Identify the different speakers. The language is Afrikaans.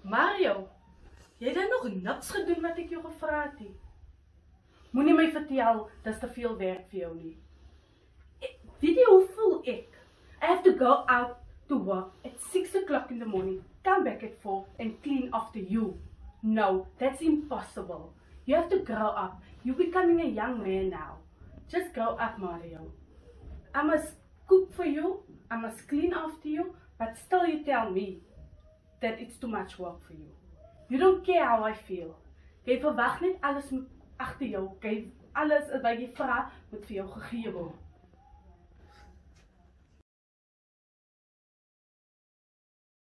Speaker 1: Mario, jy het nog niks gedoen wat ek jou gevra het nie. Moenie my vertel, dis te veel werk vir jou nie. Weet jy hoe voel ek? I have to go out to work at 6 o'clock in the morning, come back at 4 and clean after you. No, that's impossible. You have to grow up. You're becoming a young man now. Just grow up, Mario. I must cook for you, I must clean after you, but still you tell me that it's too much work for you. You don't care how I feel. Jy verwag net alles moet agter jou. Alles wat jy vra moet vir jou gegee word.